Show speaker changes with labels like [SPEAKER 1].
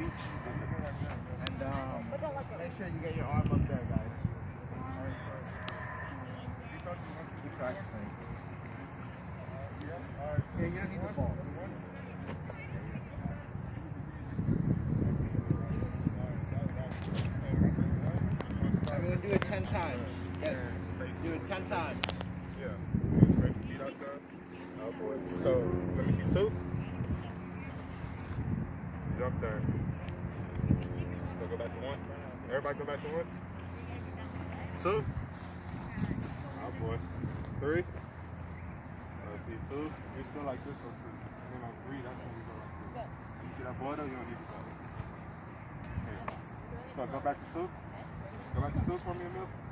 [SPEAKER 1] And make sure you get your arm up there, guys. Keep practicing. Yeah, you don't need the ball. I'm going to do it 10 times. Yeah. Do it 10 times.
[SPEAKER 2] Yeah. So, let me see 2. Jump turn. So go back to 1. Everybody go back to 1. 2. Oh boy. 3. Let's see 2. You still like this one too. And then on 3, that's when you go like this. You see that boy though? You don't need to go. Okay. So go back to 2. Go back to 2 for me, Emil.